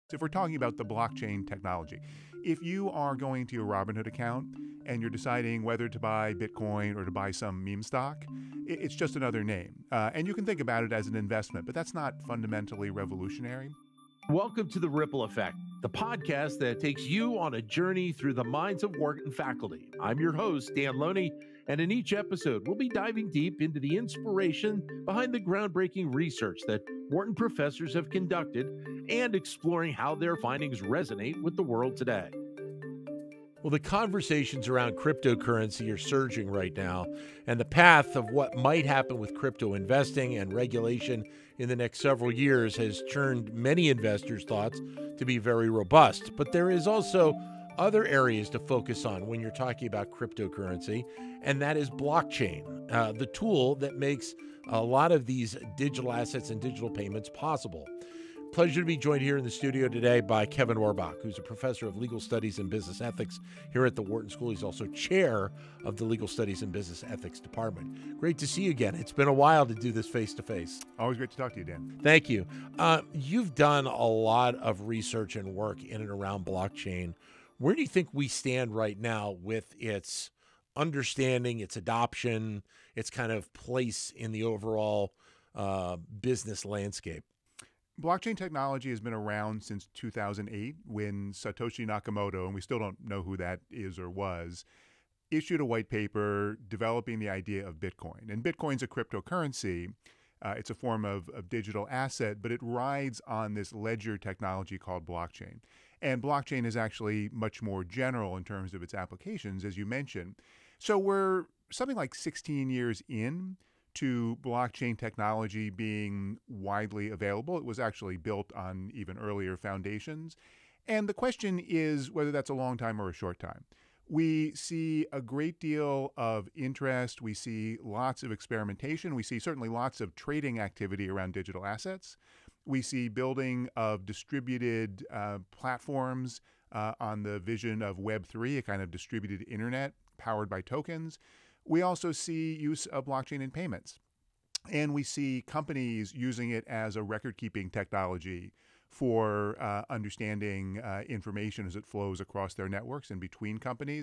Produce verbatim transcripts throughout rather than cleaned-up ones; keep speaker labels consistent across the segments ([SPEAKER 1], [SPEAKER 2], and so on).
[SPEAKER 1] If we're talking about the blockchain technology, if you are going to your Robinhood account and you're deciding whether to buy Bitcoin or to buy some meme stock, it's just another name. Uh, and you can think about it as an investment, but that's not fundamentally revolutionary.
[SPEAKER 2] Welcome to The Ripple Effect, the podcast that takes you on a journey through the minds of Wharton faculty. I'm your host, Dan Loney, and in each episode, we'll be diving deep into the inspiration behind the groundbreaking research that Wharton professors have conducted and exploring how their findings resonate with the world today. Well, the conversations around cryptocurrency are surging right now, and the path of what might happen with crypto investing and regulation in the next several years has turned many investors' thoughts to be very robust. But there is also other areas to focus on when you're talking about cryptocurrency, and that is blockchain, uh, the tool that makes a lot of these digital assets and digital payments possible. Pleasure to be joined here in the studio today by Kevin Werbach, who's a professor of legal studies and business ethics here at the Wharton School. He's also chair of the legal studies and business ethics department. Great to see you again. It's been a while to do this face-to-face.
[SPEAKER 1] Always great to talk to you, Dan.
[SPEAKER 2] Thank you. Uh, you've done a lot of research and work in and around blockchain. Where do you think we stand right now with its understanding, its adoption, its kind of place in the overall uh, business landscape?
[SPEAKER 1] Blockchain technology has been around since two thousand eight when Satoshi Nakamoto, and we still don't know who that is or was, issued a white paper developing the idea of Bitcoin. And Bitcoin's a cryptocurrency. Uh, it's a form of, of digital asset, but it rides on this ledger technology called blockchain. And blockchain is actually much more general in terms of its applications, as you mentioned. So we're something like sixteen years in to blockchain technology being widely available. It was actually built on even earlier foundations. And the question is whether that's a long time or a short time. We see a great deal of interest. We see lots of experimentation. We see certainly lots of trading activity around digital assets. We see building of distributed uh, platforms uh, on the vision of Web three, a kind of distributed internet powered by tokens. We also see use of blockchain in payments, and we see companies using it as a record-keeping technology for uh, understanding uh, information as it flows across their networks and between companies.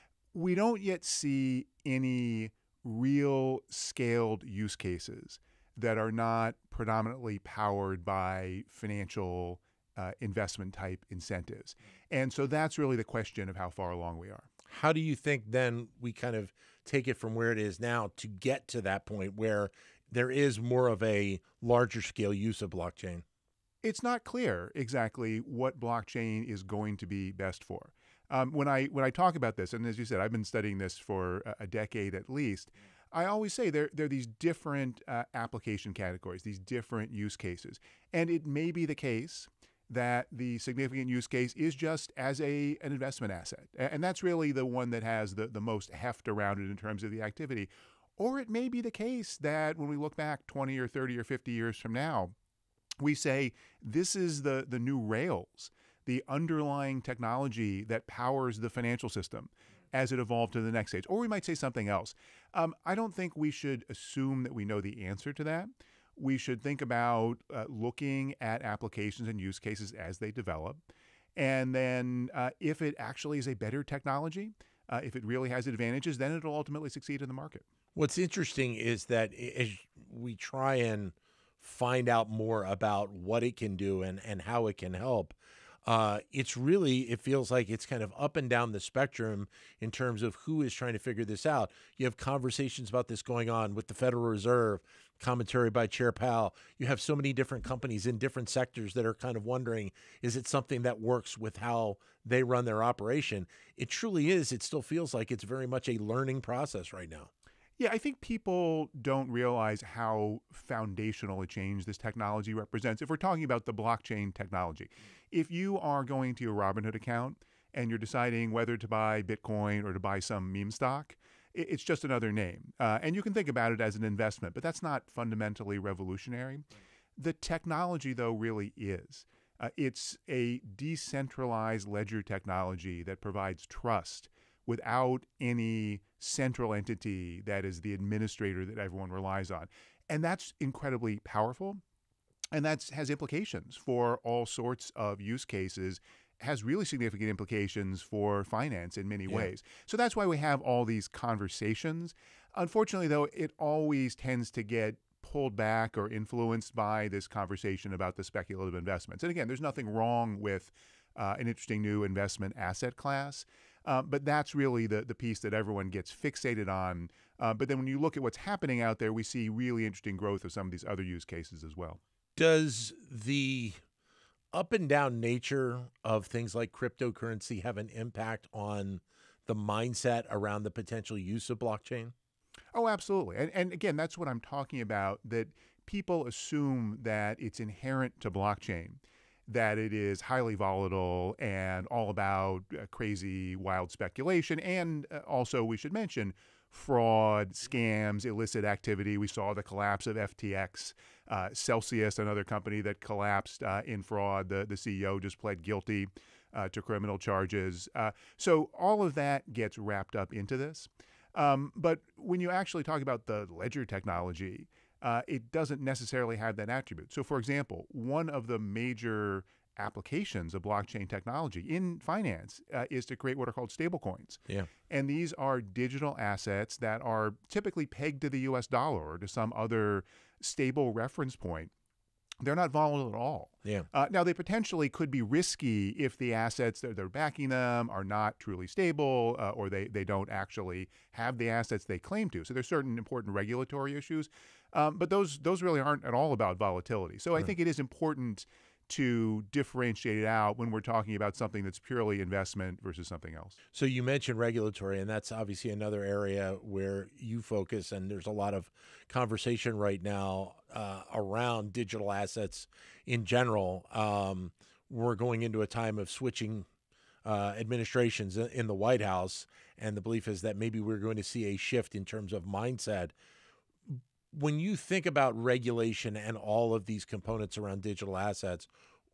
[SPEAKER 1] We don't yet see any real scaled use cases that are not predominantly powered by financial uh, investment type incentives. And so that's really the question of how far along we are.
[SPEAKER 2] How do you think then we kind of take it from where it is now to get to that point where there is more of a larger scale use of blockchain?
[SPEAKER 1] It's not clear exactly what blockchain is going to be best for. Um, when I when I talk about this, and as you said, I've been studying this for a, a decade at least, I always say there, there are these different uh, application categories, these different use cases. And it may be the case that the significant use case is just as a an investment asset. And that's really the one that has the, the most heft around it in terms of the activity. Or it may be the case that when we look back twenty or thirty or fifty years from now, we say this is the, the new rails, the underlying technology that powers the financial system as it evolved to the next stage. Or we might say something else. Um, I don't think we should assume that we know the answer to that. We should think about uh, looking at applications and use cases as they develop. And then uh, if it actually is a better technology, uh, if it really has advantages, then it'll ultimately succeed in the market.
[SPEAKER 2] What's interesting is that as we try and find out more about what it can do and, and how it can help, Uh, it's really, it feels like it's kind of up and down the spectrum in terms of who is trying to figure this out. You have conversations about this going on with the Federal Reserve, commentary by Chair Powell. You have so many different companies in different sectors that are kind of wondering, is it something that works with how they run their operation? It truly is. It still feels like it's very much a learning process right now.
[SPEAKER 1] Yeah, I think people don't realize how foundational a change this technology represents. If we're talking about the blockchain technology, if you are going to your Robinhood account and you're deciding whether to buy Bitcoin or to buy some meme stock, it's just another name. Uh, and you can think about it as an investment, but that's not fundamentally revolutionary. The technology, though, really is. Uh, it's a decentralized ledger technology that provides trust without any central entity that is the administrator that everyone relies on. And that's incredibly powerful. And that has implications for all sorts of use cases, has really significant implications for finance in many
[SPEAKER 2] Yeah.
[SPEAKER 1] ways. So that's why we have all these conversations. Unfortunately, though, it always tends to get pulled back or influenced by this conversation about the speculative investments. And again, there's nothing wrong with uh, an interesting new investment asset class, uh, but that's really the, the piece that everyone gets fixated on. Uh, but then when you look at what's happening out there, we see really interesting growth of some of these other use cases as well.
[SPEAKER 2] Does the up and down nature of things like cryptocurrency have an impact on the mindset around the potential use of blockchain?
[SPEAKER 1] Oh, absolutely. And, and again, that's what I'm talking about, that people assume that it's inherent to blockchain, that it is highly volatile and all about uh, crazy, wild speculation. And uh, also, we should mention, fraud, scams, illicit activity. We saw the collapse of F T X. Uh, Celsius, another company that collapsed uh, in fraud, the, the C E O just pled guilty uh, to criminal charges. Uh, so all of that gets wrapped up into this. Um, but when you actually talk about the ledger technology, uh, it doesn't necessarily have that attribute. So for example, one of the major applications of blockchain technology in finance uh, is to create what are called stablecoins.
[SPEAKER 2] Yeah.
[SPEAKER 1] And these are digital assets that are typically pegged to the U S dollar or to some other stable reference point. They're not volatile at all.
[SPEAKER 2] Yeah.
[SPEAKER 1] Uh, now, they potentially could be risky if the assets that they're backing them are not truly stable uh, or they, they don't actually have the assets they claim to. So there's certain important regulatory issues. Um, but those those really aren't at all about volatility. So I
[SPEAKER 2] Right.
[SPEAKER 1] think it is important to differentiate it out when we're talking about something that's purely investment versus something else.
[SPEAKER 2] So you mentioned regulatory, and that's obviously another area where you focus, and there's a lot of conversation right now uh, around digital assets in general. Um, we're going into a time of switching uh, administrations in in the White House, and the belief is that maybe we're going to see a shift in terms of mindset. When you think about regulation and all of these components around digital assets,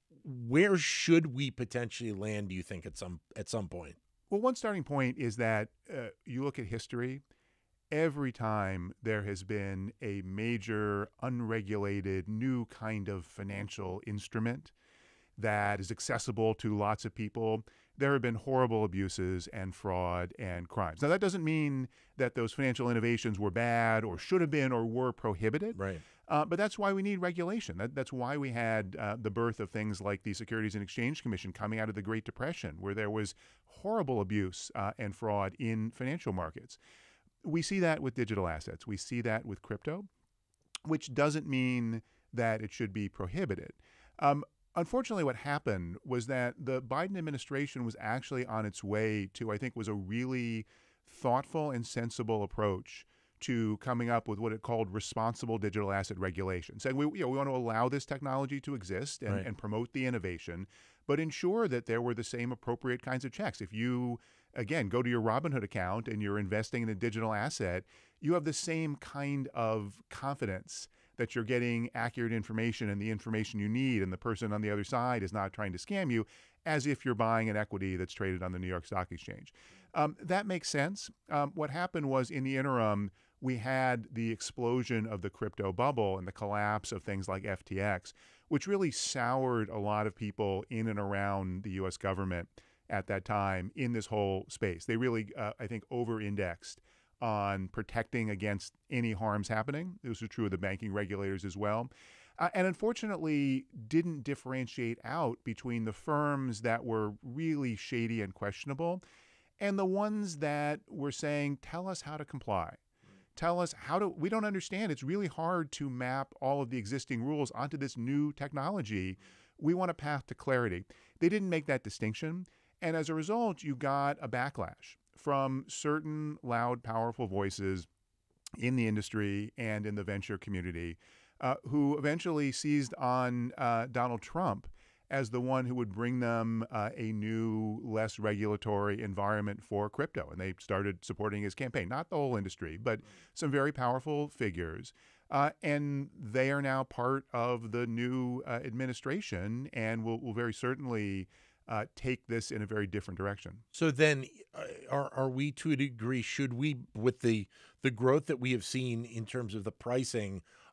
[SPEAKER 2] where should we potentially land, do you think, at some at some point?
[SPEAKER 1] Well, one starting point is that uh, you look at history, every time there has been a major unregulated new kind of financial instrument that is accessible to lots of people, there have been horrible abuses and fraud and crimes. Now, that doesn't mean that those financial innovations were bad or should have been or were prohibited.
[SPEAKER 2] Right.
[SPEAKER 1] Uh, but that's why we need regulation. That, that's why we had uh, the birth of things like the Securities and Exchange Commission coming out of the Great Depression, where there was horrible abuse uh, and fraud in financial markets. We see that with digital assets. We see that with crypto, which doesn't mean that it should be prohibited. Um, Unfortunately, what happened was that the Biden administration was actually on its way to, I think, was a really thoughtful and sensible approach to coming up with what it called responsible digital asset regulation. Said we, you know, we want to allow this technology to exist and,
[SPEAKER 2] Right.
[SPEAKER 1] and promote the innovation, but ensure that there were the same appropriate kinds of checks. If you, again, go to your Robinhood account and you're investing in a digital asset, you have the same kind of confidence that you're getting accurate information and the information you need, and the person on the other side is not trying to scam you, as if you're buying an equity that's traded on the New York Stock Exchange. Um, that makes sense. Um, what happened was, in the interim, we had the explosion of the crypto bubble and the collapse of things like F T X, which really soured a lot of people in and around the U S government at that time in this whole space. They really, uh, I think, over-indexed on protecting against any harms happening. This was true of the banking regulators as well. Uh, and unfortunately didn't differentiate out between the firms that were really shady and questionable and the ones that were saying, tell us how to comply. Tell us how to, we don't understand. It's really hard to map all of the existing rules onto this new technology. We want a path to clarity. They didn't make that distinction. And as a result, you got a backlash from certain loud, powerful voices in the industry and in the venture community uh, who eventually seized on uh, Donald Trump as the one who would bring them uh, a new, less regulatory environment for crypto. And they started supporting his campaign, not the whole industry, but some very powerful figures. Uh, and they are now part of the new uh, administration and will, will very certainly Uh, take this in a very different direction.
[SPEAKER 2] So then, uh, are are we to a degree? Should we, with the the growth that we have seen in terms of the pricing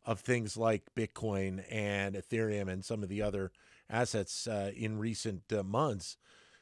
[SPEAKER 2] of things like Bitcoin and Ethereum and some of the other assets uh, in recent uh, months.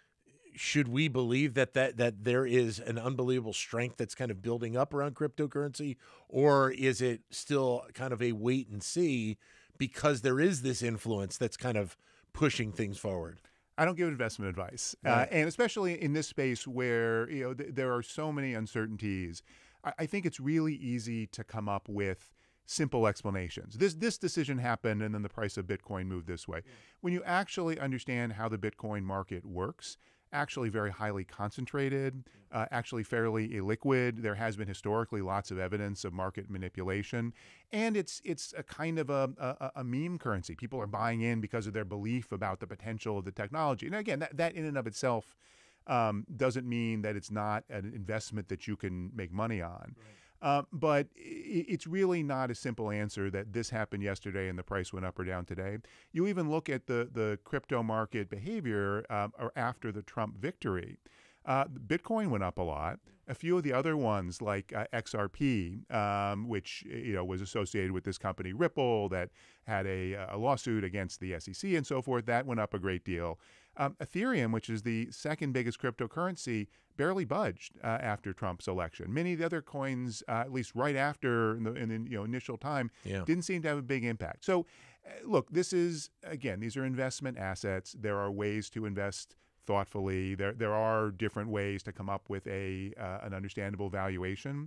[SPEAKER 2] Should we believe that, that that there is an unbelievable strength that's kind of building up around cryptocurrency, or is it still kind of a wait and see because there is this influence that's kind of pushing things forward?
[SPEAKER 1] I don't give investment advice,
[SPEAKER 2] Right.
[SPEAKER 1] uh, and especially in this space where you know th- there are so many uncertainties. I-, I think it's really easy to come up with simple explanations. This this decision happened, and then the price of Bitcoin moved this way. Yeah. When you actually understand how the Bitcoin market works, actually very highly concentrated, uh, actually fairly illiquid. There has been historically lots of evidence of market manipulation, and it's it's a kind of a, a, a meme currency. People are buying in because of their belief about the potential of the technology. And again, that, that in and of itself um, doesn't mean that it's not an investment that you can make money on. Right. Uh, but it's really not a simple answer that this happened yesterday and the price went up or down today. You even look at the, the crypto market behavior um, or after the Trump victory. Uh, Bitcoin went up a lot. A few of the other ones like uh, X R P, um, which you know was associated with this company Ripple that had a, a lawsuit against the S E C and so forth, that went up a great deal. Um, Ethereum, which is the second biggest cryptocurrency, barely budged uh, after Trump's election. Many of the other coins, uh, at least right after in the, in the you know initial time, yeah. didn't seem to have a big impact. So, uh, look, this is again, these are investment assets. There are ways to invest thoughtfully. There there are different ways to come up with a uh, an understandable valuation.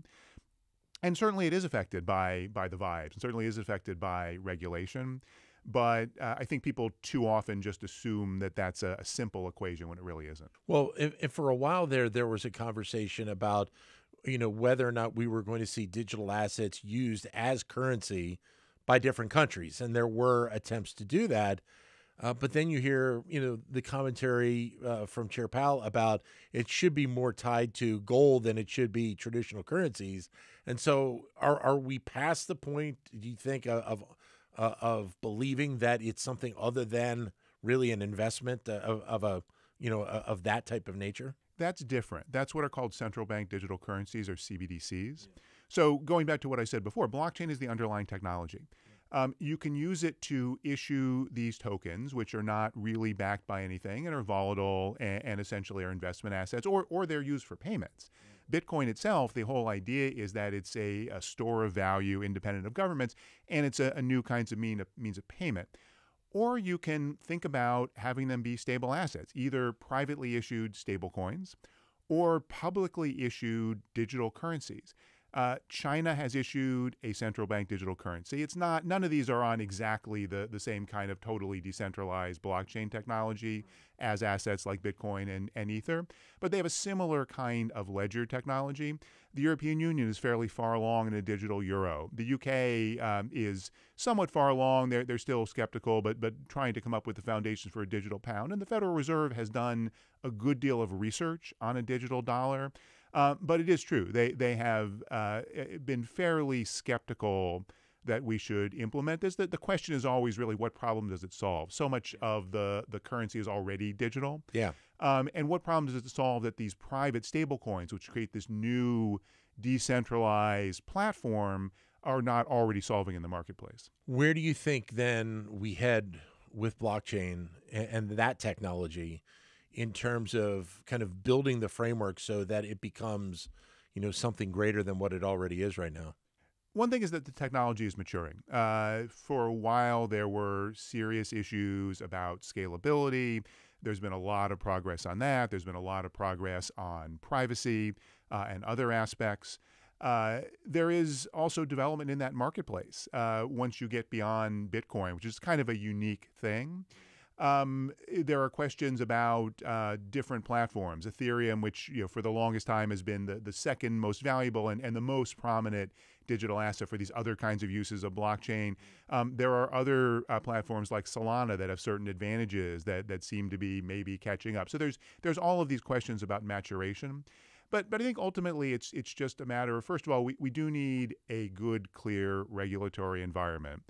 [SPEAKER 1] And certainly it is affected by by the vibes, and certainly is affected by regulation. But uh, I think people too often just assume that that's a, a simple equation when it really isn't.
[SPEAKER 2] Well, if, if for a while there, there was a conversation about, you know, whether or not we were going to see digital assets used as currency by different countries. And there were attempts to do that. Uh, but then you hear, you know, the commentary uh, from Chair Powell about it should be more tied to gold than it should be traditional currencies. And so are are we past the point, do you think, of, of Uh, of believing that it's something other than really an investment uh, of, of a, you know, uh, of that type of nature?
[SPEAKER 1] That's different. That's what are called central bank digital currencies, or C B D Cs. Yeah. So going back to what I said before, blockchain is the underlying technology. Yeah. Um, you can use it to issue these tokens, which are not really backed by anything and are volatile and, and essentially are investment assets, or or they're used for payments. Yeah. Bitcoin itself, the whole idea is that it's a, a store of value independent of governments, and it's a, a new kinds of mean of, means of payment. Or you can think about having them be stable assets, either privately issued stable coins or publicly issued digital currencies. Uh, China has issued a central bank digital currency. It's not, none of these are on exactly the, the same kind of totally decentralized blockchain technology as assets like Bitcoin and, and Ether, but they have a similar kind of ledger technology. The European Union is fairly far along in a digital euro. The U K um, is somewhat far along. They're, they're still skeptical, but, but trying to come up with the foundations for a digital pound. And the Federal Reserve has done a good deal of research on a digital dollar. Uh, but it is true. They they have uh, been fairly skeptical that we should implement this. The, the question is always really, what problem does it solve? So much of the, the currency is already digital.
[SPEAKER 2] Yeah.
[SPEAKER 1] Um, and what problem does it solve that these private stablecoins, which create this new decentralized platform, are not already solving in the marketplace?
[SPEAKER 2] Where do you think then we head with blockchain and, and that technology in terms of kind of building the framework so that it becomes, you know, something greater than what it already is right now?
[SPEAKER 1] One thing is that the technology is maturing. Uh, for a while, there were serious issues about scalability. There's been a lot of progress on that. There's been a lot of progress on privacy uh, and other aspects. Uh, there is also development in that marketplace uh, once you get beyond Bitcoin, which is kind of a unique thing. Um, there are questions about uh, different platforms. Ethereum, which you know for the longest time has been the, the second most valuable and, and the most prominent digital asset for these other kinds of uses of blockchain. Um, there are other uh, platforms like Solana that have certain advantages that that seem to be maybe catching up. So there's there's all of these questions about maturation. But but I think ultimately it's it's just a matter of, first of all, we, we do need a good, clear regulatory environment.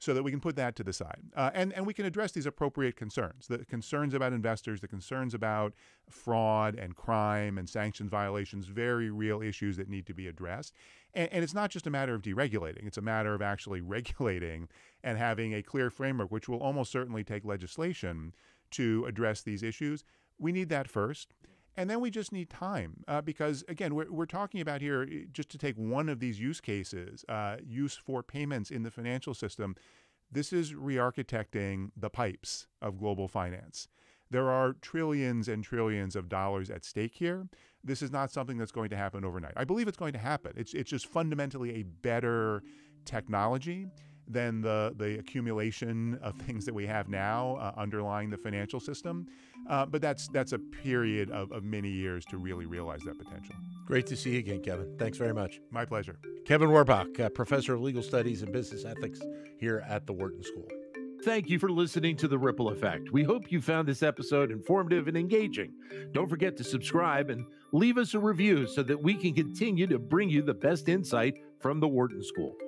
[SPEAKER 1] so that we can put that to the side. Uh, and, and we can address these appropriate concerns, the concerns about investors, the concerns about fraud and crime and sanctions violations, very real issues that need to be addressed. And, and it's not just a matter of deregulating. It's a matter of actually regulating and having a clear framework, which will almost certainly take legislation to address these issues. We need that first. And then we just need time uh, because, again, we're, we're talking about here, just to take one of these use cases, uh, use for payments in the financial system, this is re-architecting the pipes of global finance. There are trillions and trillions of dollars at stake here. This is not something that's going to happen overnight. I believe it's going to happen. It's, it's just fundamentally a better technology than the, the accumulation of things that we have now uh, underlying the financial system. Uh, but that's that's a period of, of many years to really realize that potential.
[SPEAKER 2] Great to see you again, Kevin. Thanks very much.
[SPEAKER 1] My pleasure.
[SPEAKER 2] Kevin Werbach, uh, professor of legal studies and business ethics here at the Wharton School. Thank you for listening to The Ripple Effect. We hope you found this episode informative and engaging. Don't forget to subscribe and leave us a review so that we can continue to bring you the best insight from the Wharton School.